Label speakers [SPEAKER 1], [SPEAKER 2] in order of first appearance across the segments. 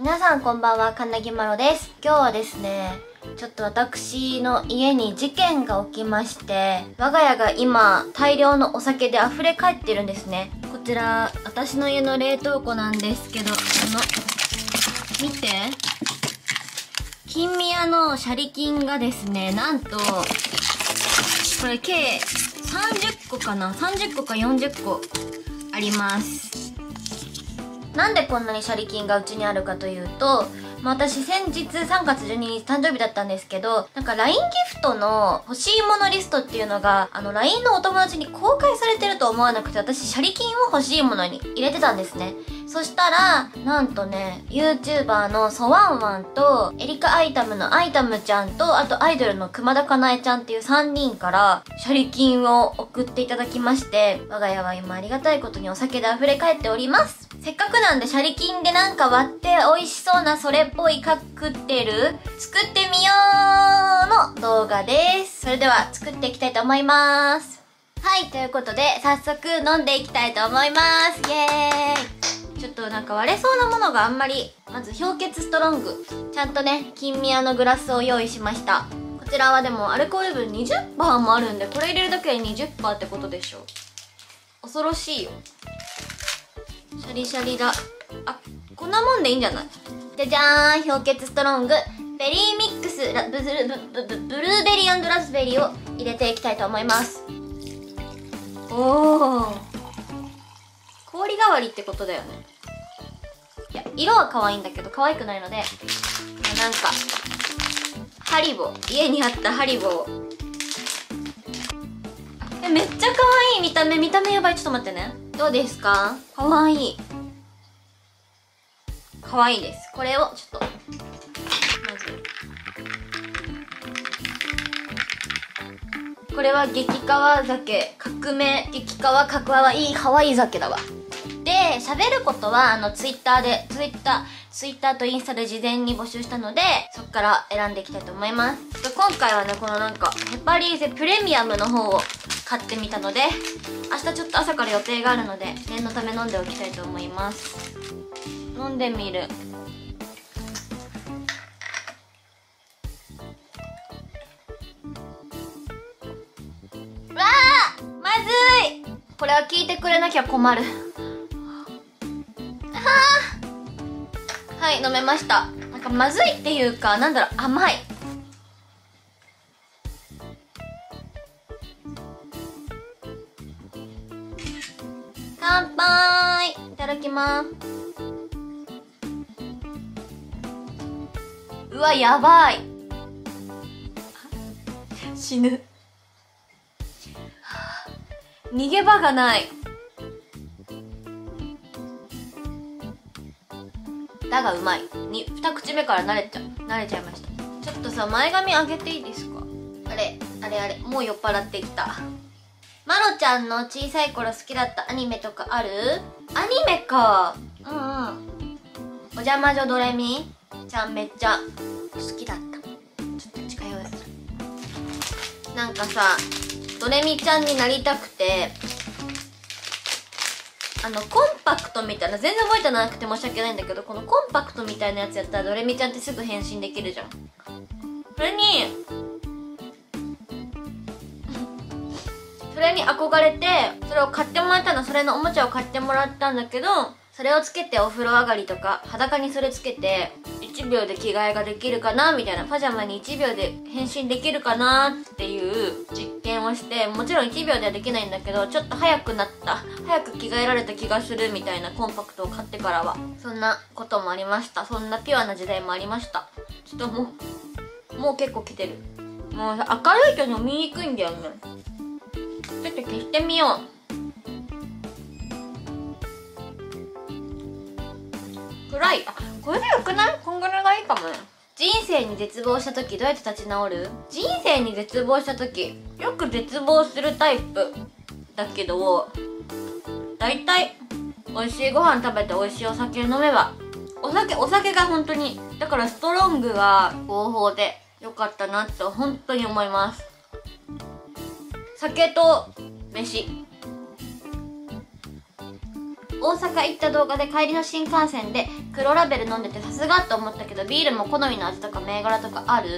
[SPEAKER 1] 皆さんこんばんは、かんなぎまろです。今日はですね、ちょっと私の家に事件が起きまして、我が家が今大量のお酒で溢れ返ってるんですね。こちら私の家の冷凍庫なんですけど、見て、金宮のシャリ金がですね、なんとこれ計30個かな、30個か40個あります。なんでこんなにシャリ金がうちにあるかというと、私先日3月12日誕生日だったんですけど、なんか LINE ギフトの欲しいものリストっていうのがLINE のお友達に公開されてると思わなくて、私シャリ金を欲しいものに入れてたんですね。そしたらなんとね、 YouTuber のソワンワンとエリカアイタムのアイタムちゃんと、あとアイドルの熊田かなえちゃんっていう3人からシャリ金を送っていただきまして、我が家は今ありがたいことにお酒で溢れ返っております。せっかくなんでシャリ金でなんか割って美味しそうなそれっぽいカクテル作ってみようの動画です。それでは作っていきたいと思います。はい、ということで早速飲んでいきたいと思います。イエーイ。ちょっとなんか割れそうなものがあんまり。まず氷結ストロング、ちゃんとね金宮のグラスを用意しました。こちらはでもアルコール分 20% もあるんで、これ入れるだけで 20% ってことでしょ。恐ろしいよ。シャリシャリだ。あ、こんなもんでいいんじゃない？じゃじゃーん、氷結ストロングベリーミックスブルーベリー&ラズベリーを入れていきたいと思います。おー、氷代わりってことだよね。いや、色は可愛いんだけど可愛くないので、なんかハリボー、家にあったハリボー。めっちゃ可愛い見た目やばい。ちょっと待ってね。どうですか？可愛い。可愛いです。これをちょっとまず、これは激川酒、革命激川角泡、いい可愛い酒だわ。で、喋ることはツイッターとインスタで事前に募集したので、そっから選んでいきたいと思います。今回はね、このなんかヘパリーゼプレミアムの方を買ってみたので、明日ちょっと朝から予定があるので念のため飲んでおきたいと思います。飲んでみる。うわー、まずい。これは聞いてくれなきゃ困る。はい、飲めました。なんかまずいっていうか、なんだろう、甘い。乾杯。いただきます。うわ、やばい。死ぬ。逃げ場がない。だがうまい。2口目から慣れちゃいました。ちょっとさ、前髪上げていいですか？あれもう酔っ払ってきた。まろちゃんの小さい頃好きだったアニメとかある？アニメか。お邪魔女ドレミちゃんめっちゃ好きだった。ちょっと近寄る。なんかさ、ドレミちゃんになりたくて、コンパクトみたいな、全然覚えてなくて申し訳ないんだけど、このコンパクトみたいなやつやったらドレミちゃんってすぐ変身できるじゃん。それに憧れて、それを買ってもらったの。それのおもちゃを買ってもらったんだけど、それをつけてお風呂上がりとか裸にそれつけて1秒で着替えができるかなみたいな、パジャマに1秒で変身できるかなっていう実験をして、もちろん1秒ではできないんだけど、ちょっと早く着替えられた気がするみたいなコンパクトを買ってからはそんなこともありました。そんなピュアな時代もありました。ちょっともう結構来てる。もう明るいと飲みにくいんだよね。ちょっと消してみよう。暗い。あ、これでよくない？こんぐらいがいいかもね。人生に絶望した時どうやって立ち直る？人生に絶望した時、よく絶望するタイプだけど、だいたい美味しいご飯食べて美味しいお酒飲めば、お酒が本当に、だからストロングは合法でよかったなって本当に思います。酒と飯、 大阪行った動画で帰りの新幹線で黒ラベル飲んでてさすがと思ったけど、ビールも好みの味とか銘柄とかある？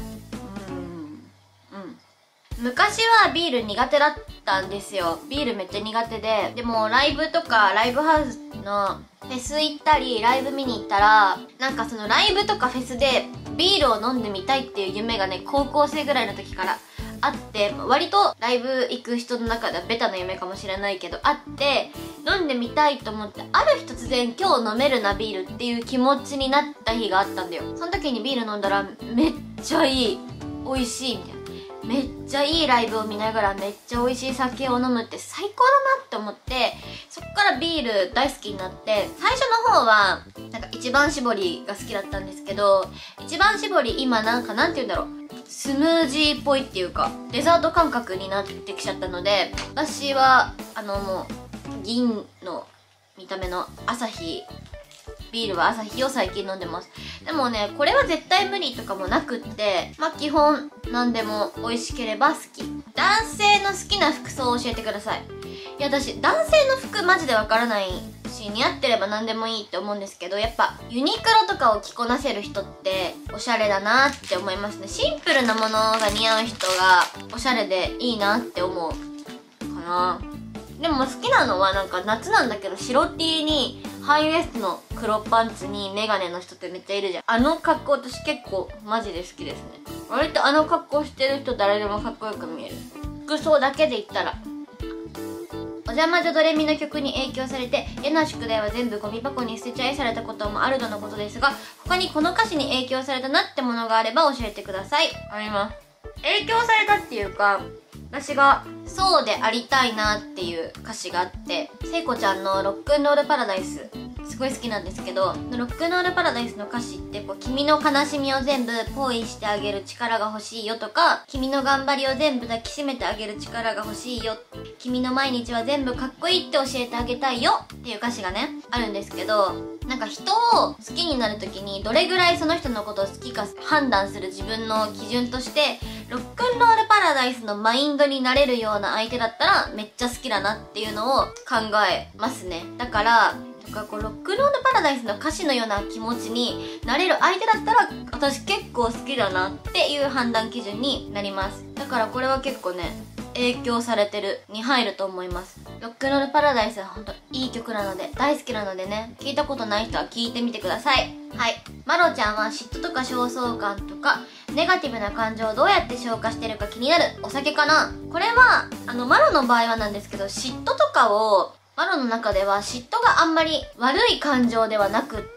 [SPEAKER 1] 昔はビール苦手だったんですよ。ビールめっちゃ苦手で。でもライブとかライブハウスのフェス行ったりライブ見に行ったら、なんかそのライブとかフェスでビールを飲んでみたいっていう夢がね、高校生ぐらいの時からあって、割とライブ行く人の中ではベタな夢かもしれないけどあって、飲んでみたいと思って、ある日突然今日飲めるなビールっていう気持ちになった日があったんだよ。その時にビール飲んだらめっちゃいい、美味しいみたいな。めっちゃいいライブを見ながらめっちゃ美味しい酒を飲むって最高だなって思って、そっからビール大好きになって、最初の方はなんか一番搾りが好きだったんですけど、一番搾り今なんて言うんだろう、スムージーっぽいっていうかデザート感覚になってきちゃったので、私はもう銀の見た目のアサヒ、ビールはアサヒを最近飲んでます。でもね、これは絶対無理とかもなくって、基本何でも美味しければ好き。男性の好きな服装を教えてください。いや、私男性の服マジでわからないし、似合ってれば何でもいいって思うんですけど、やっぱユニクロとかを着こなせる人っておしゃれだなって思いますね。シンプルなものが似合う人がおしゃれでいいなって思うかな。でも好きなのはなんか夏なんだけど、白 T にハイウエストの黒パンツにメガネの人ってめっちゃいるじゃん。あの格好私結構マジで好きですね。割とあの格好してる人誰でもかっこよく見える。服装だけで言ったら、お邪魔女ドレミの曲に影響されて嫌な宿題は全部ゴミ箱に捨てちゃいされたこともあるとのことですが、他にこの歌詞に影響されたなってものがあれば教えてください。あります。影響されたっていうか、私がそうでありたいなっていう歌詞があって、聖子ちゃんのロックンロールパラダイスすごい好きなんですけど、ロックンロールパラダイスの歌詞って君の悲しみを全部ポイしてあげる力が欲しいよとか、君の頑張りを全部抱きしめてあげる力が欲しいよ、君の毎日は全部かっこいいって教えてあげたいよっていう歌詞がねあるんですけど、なんか人を好きになる時にどれぐらいその人のことを好きか判断する自分の基準として、ロックンロールパラダイスのマインドになれるような相手だったらめっちゃ好きだなっていうのを考えますね。だからこうロックンロールパラダイスの歌詞のような気持ちになれる相手だったら私結構好きだなっていう判断基準になります。だからこれは結構ね、影響されてるに入ると思います。ロックンロールパラダイスは本当いい曲なので、大好きなのでね、聞いたことない人は聞いてみてください。はい。マロちゃんは嫉妬とか焦燥感とかネガティブな感情をどうやって消化してるか気になる。お酒かな。これはマロの場合はなんですけど、嫉妬とかをマロの中では嫉妬があんまり悪い感情ではなくって、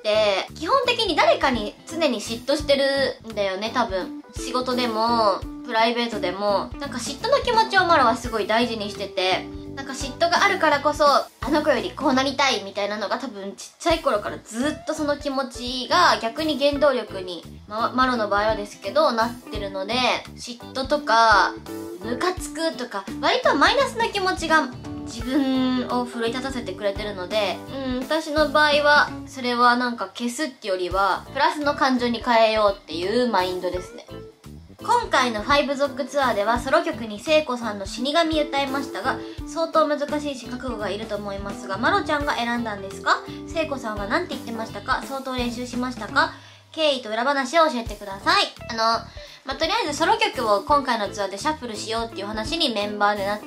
[SPEAKER 1] 基本的に誰かに常に嫉妬してるんだよね、多分。仕事でもプライベートでもなんか嫉妬の気持ちをマロはすごい大事にしてて、なんか嫉妬があるからこそあの子よりこうなりたいみたいなのが多分ちっちゃい頃からずっとその気持ちが逆に原動力に、マロの場合はですけどなってるので、嫉妬とかムカつくとか割とマイナスな気持ちが自分を奮い立たせてくれてるので、私の場合はそれはなんか消すってよりはプラスの感情に変えようっていうマインドですね。今回の5ゾックツアーではソロ曲に聖子さんの死神歌いましたが、相当難しいし覚悟がいると思いますが、マロちゃんが選んだんですか？聖子さんは何て言ってましたか？相当練習しましたか？経緯と裏話を教えてください。とりあえずソロ曲を今回のツアーでシャッフルしようっていう話にメンバーでなって、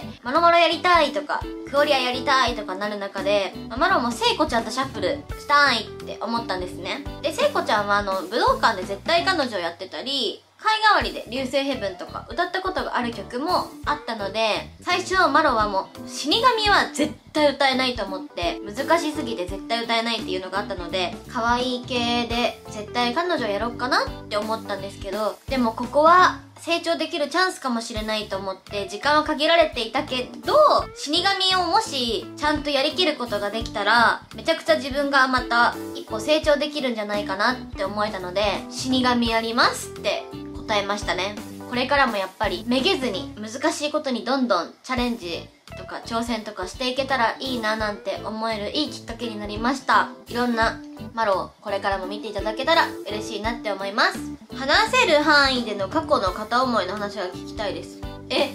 [SPEAKER 1] マロマロやりたいとかクオリアやりたいとかなる中で、マロも聖子ちゃんとシャッフルしたいって思ったんですね。で、聖子ちゃんは武道館で絶対彼女をやってたり、会代わりで流星ヘブンとか歌ったことがある曲もあったので、最初マロはもう死神は絶対歌えないと思って、難しすぎて絶対歌えないっていうのがあったので、可愛い系で絶対彼女やろうかなって思ったんですけど、でもここは成長できるチャンスかもしれないと思って時間は限られていたけど、死神をもしちゃんとやりきることができたらめちゃくちゃ自分がまた一歩成長できるんじゃないかなって思えたので、死神やりますって答えましたね。これからもやっぱりめげずに難しいことにどんどんチャレンジとか挑戦とかしていけたらいいななんて思えるいいきっかけになりました。いろんなマロをこれからも見ていただけたら嬉しいなって思います。話せる範囲での過去の片思いの話は聞きたいです。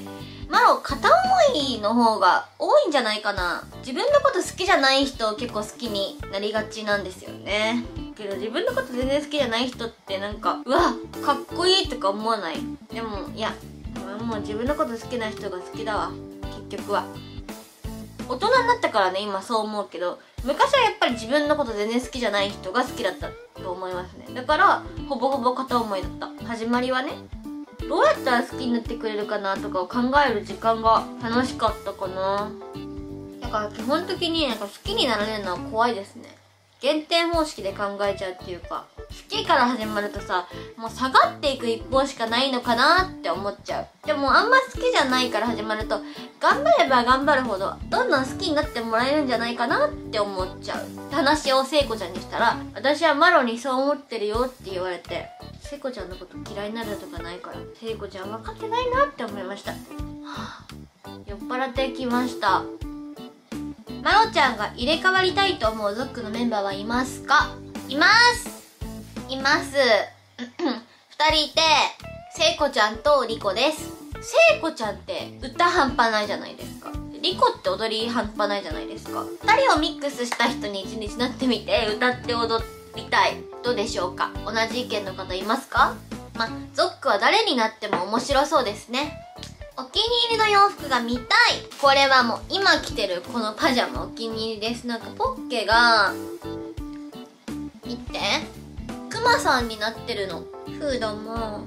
[SPEAKER 1] マロ片思いの方が多いんじゃないかな。自分のこと好きじゃない人を結構好きになりがちなんですよね。けど自分のこと全然好きじゃない人ってなんか、うわかっこいいとか思わない？でもいや、もう自分のこと好きな人が好きだわ、結局は。大人になったからね今そう思うけど、昔はやっぱり自分のこと全然好きじゃない人が好きだったと思いますね。だからほぼほぼ片思いだった。始まりはね。どうやったら好きになってくれるかなとかを考える時間が楽しかったかな。だから基本的になんか好きになられるのは怖いですね。減点方式で考えちゃうっていうか、好きから始まるとさ、もう下がっていく一方しかないのかなって思っちゃう。でもあんま好きじゃないから始まると、頑張れば頑張るほどどんどん好きになってもらえるんじゃないかなって思っちゃう。話を聖子ちゃんにしたら、私はマロにそう思ってるよって言われて、聖子ちゃんのこと嫌いになるとかないから、聖子ちゃん分かってないなって思いました。酔っ払ってきました。マロちゃんが入れ替わりたいと思うゾックのメンバーはいますか？います。2人いて、聖子ちゃんとリコです。聖子ちゃんって歌半端ないじゃないですか。リコって踊り半端ないじゃないですか。2人をミックスした人に一日なってみて歌って踊りたい。どうでしょうか？同じ意見の方いますか？ゾックは誰になっても面白そうですね。お気に入りの洋服が見たい。これはもう今着てるこのパジャマお気に入りです。なんかポッケが、見て。クマさんになってるの。フードも、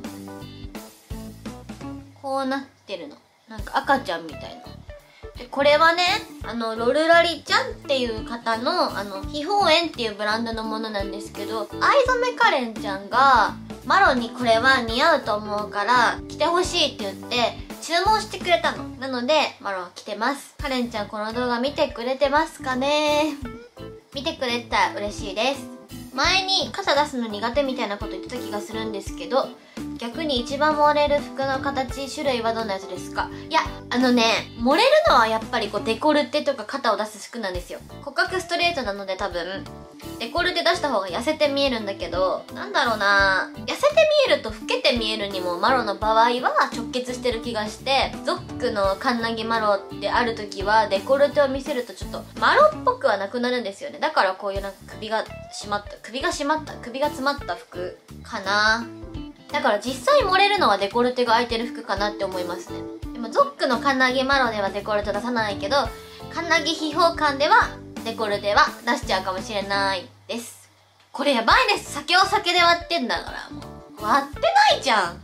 [SPEAKER 1] こうなってるの。なんか赤ちゃんみたいな。で、これはね、ロルラリちゃんっていう方の、秘宝園っていうブランドのものなんですけど、藍染カレンちゃんが、マロにこれは似合うと思うから、着てほしいって言って、注文してくれたの。なので、マロは着てます。カレンちゃんこの動画見てくれてますかね？見てくれたら嬉しいです。前に傘出すの苦手みたいなこと言ってた気がするんですけど、逆に一番盛れる服の形、種類はどんなやつですか？いや、盛れるのはやっぱりこうデコルテとか肩を出す服なんですよ。骨格ストレートなので多分、デコルテ出した方が痩せて見えるんだけど、なんだろうな、痩せて見えると老けて見えるにもマロの場合は直結してる気がして、ゾックのカンナギマロってある時はデコルテを見せるとちょっとマロっぽくはなくなるんですよね。だからこういうなんか首が詰まった服かな。だから実際盛れるのはデコルテが開いてる服かなって思いますね。でもゾックのカンナギマロではデコルテ出さないけど、カンナギ秘宝館ではデコルテは出しちゃうかもしれないです。これやばいです。酒を酒で割ってんだからもう割ってないじゃん。は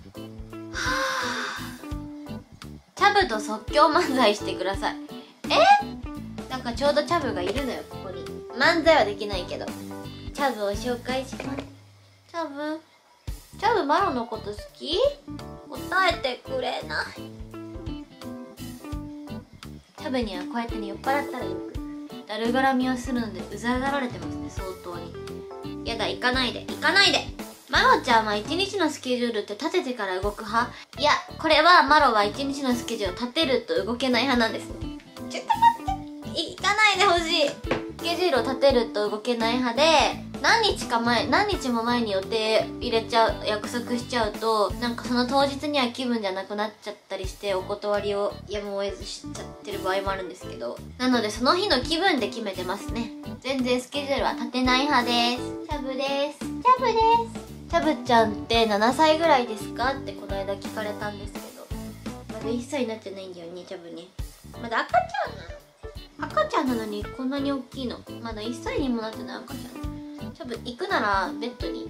[SPEAKER 1] ぁ、チャブと即興漫才してください。なんかちょうどチャブがいるのよ、ここに。漫才はできないけどチャブを紹介します。チャブマロのこと好き？答えてくれない。チャブにはこうやってね、酔っ払ったらよくだるがらみをするのでうざがられてますね、相当に。やだ、行かないで。マロちゃんは一日のスケジュールって立ててから動く派？いや、これはマロは一日のスケジュールを立てると動けない派なんですね。ちょっと待って、行かないでほしい。スケジュールを立てると動けない派で、何日も前に予定入れちゃう、約束しちゃうと、なんかその当日には気分じゃなくなっちゃったりして、お断りをやむを得ずしちゃってる場合もあるんですけど、なのでその日の気分で決めてますね。全然スケジュールは立てない派です。チャブです。チャブちゃんって7歳ぐらいですかってこの間聞かれたんですけど、まだ1歳になってないんだよね、チャブね。まだ赤ちゃんなのにこんなに大きいの。まだ1歳にもなってない赤ちゃん。チャブ行くならベッドに。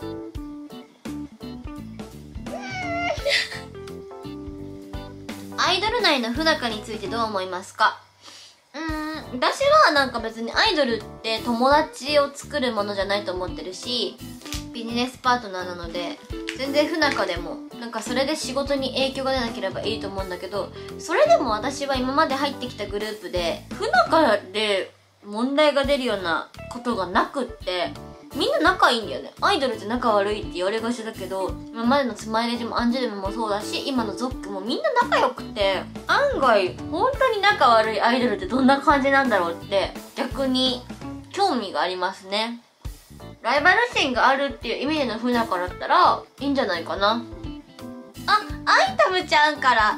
[SPEAKER 1] アイドル内の不仲についてどう思いますか？私はなんか別にアイドルって友達を作るものじゃないと思ってるし、ビジネスパートナーなので全然不仲でもなんかそれで仕事に影響が出なければいいと思うんだけど、それでも私は今まで入ってきたグループで不仲で問題が出るようなことがなくって、みんな仲いいんだよね。アイドルって仲悪いって言われがちだけど、今までのスマイレージもアンジュルムもそうだし、今のゾックもみんな仲良くて、案外本当に仲悪いアイドルってどんな感じなんだろうって逆に興味がありますね。ライバル心があるっていう意味での不仲だったらいいんじゃないかな。アイタムちゃんから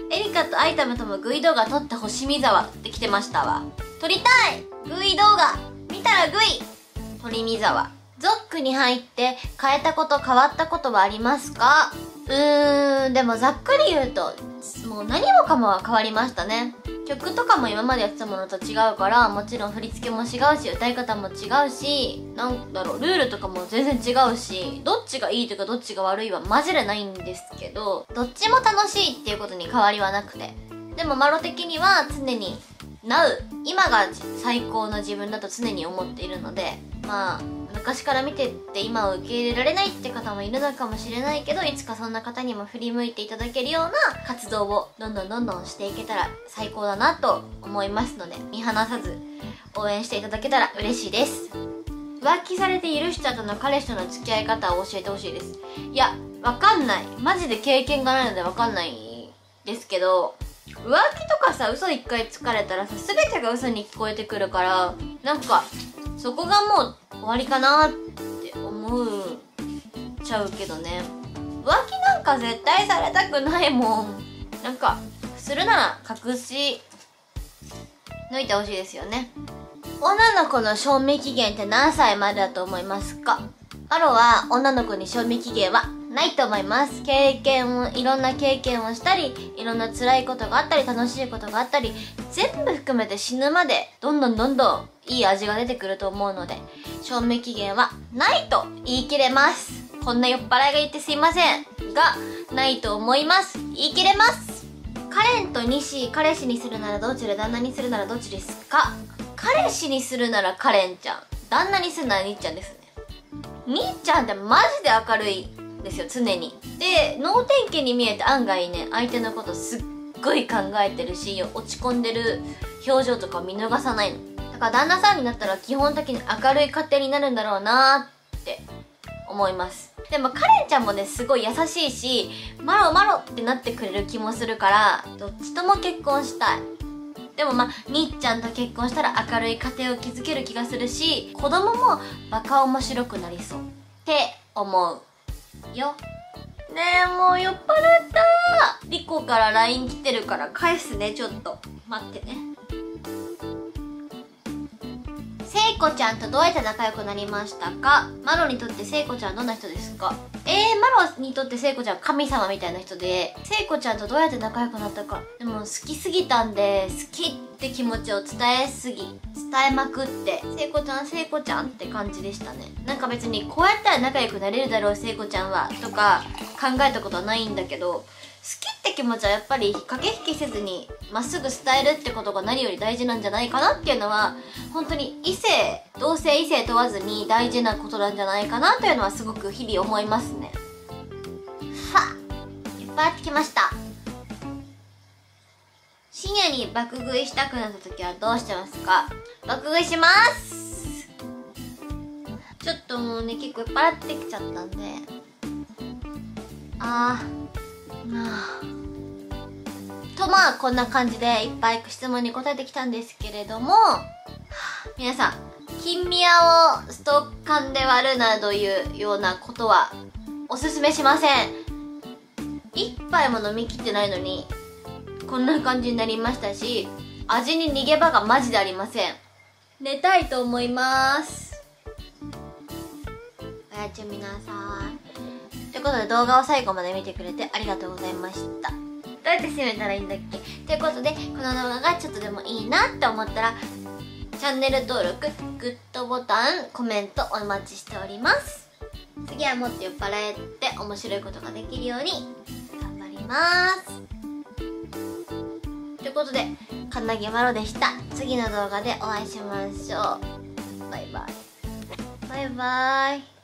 [SPEAKER 1] エリカとアイタムともグイ動画撮ってほしみざわって来てましたわ。撮りたいグイ動画見たらグイ撮りみざわ。ゾックに入って変えたこと変わったことはありますか？でもざっくり言うと、もう何もかもは変わりましたね。曲とかも今までやってたものと違うから、もちろん振り付けも違うし、歌い方も違うし、なんだろう、ルールとかも全然違うし、どっちがいいとかどっちが悪いはマジでないんですけど、どっちも楽しいっていうことに変わりはなくて。でもマロ的には常に Now 今が最高の自分だと常に思っているので、まあ昔から見てって今を受け入れられないって方もいるのかもしれないけど、いつかそんな方にも振り向いていただけるような活動をどんどんしていけたら最高だなと思いますので、見放さず応援していただけたら嬉しいです。浮気されて許した後の彼氏との付き合い方を教えてほしいです。いや、わかんない。マジで経験がないのでわかんないですけど、浮気とかさ、嘘一回つかれたらさ、全てが嘘に聞こえてくるから、なんかそこがもう終わりかなって思っちゃうけどね。浮気なんか絶対されたくないもん。なんかするなら隠し抜いてほしいですよね。女の子の賞味期限って何歳までだと思いますか？マロは女の子に賞味期限はないと思います。いろんな経験をしたり、いろんな辛いことがあったり、楽しいことがあったり、全部含めて死ぬまでどんどんいい味が出てくると思うので、賞味期限はないと言い切れます。こんな酔っ払いが言ってすいませんが、ないと思います。言い切れます。カレンとニシ、彼氏にするならどっちで、旦那にするならどっちですか？彼氏にするならカレンちゃん、旦那にするならニッちゃんですね。ニッちゃんってマジで明るいんですよ、常に。で、能天気に見えて案外ね、相手のことすっごい考えてるし、落ち込んでる表情とか見逃さないの。だから旦那さんになったら基本的に明るい家庭になるんだろうなーって思います。でもカレンちゃんもね、すごい優しいし、マロってなってくれる気もするから、どっちとも結婚したい。でもニッちゃんと結婚したら明るい家庭を築ける気がするし、子供もバカ面白くなりそうって思うよ。ねえ、もう酔っ払った。リコから LINE 来てるから返すね。ちょっと待ってね。聖子ちゃんとどうやって仲良くなりましたか？マロにとって聖子ちゃんはどんな人ですか？マロにとって聖子ちゃんは神様みたいな人で、聖子ちゃんとどうやって仲良くなったか。でも好きすぎたんで、好きって気持ちを伝えまくって、聖子ちゃんって感じでしたね。なんか別にこうやったら仲良くなれるだろう聖子ちゃんはとか考えたことはないんだけど、好きって気持ちはやっぱり駆け引きせずにまっすぐ伝えるってことが何より大事なんじゃないかなっていうのは、本当に同性異性問わずに大事なことなんじゃないかなというのはすごく日々思いますね。さあ、いっぱいやってきました。深夜に爆食いしたくなった時はどうしてますか？爆食いします。ちょっともうね、結構いっぱいやってきちゃったんで、こんな感じでいっぱい質問に答えてきたんですけれども、皆さん、金宮をストッカンで割るなどいうようなことはおすすめしません。一杯も飲み切ってないのにこんな感じになりましたし、味に逃げ場がマジでありません。寝たいと思います。おやすみなさい。ということで、動画を最後まで見てくれてありがとうございました。どうやって締めたらいいんだっけ？ということで、この動画がちょっとでもいいなって思ったら、チャンネル登録、グッドボタン、コメントお待ちしております。次はもっと酔っ払えて面白いことができるように頑張ります。ということで、カンナギマロでした。次の動画でお会いしましょう。バイバイ。バイバイ。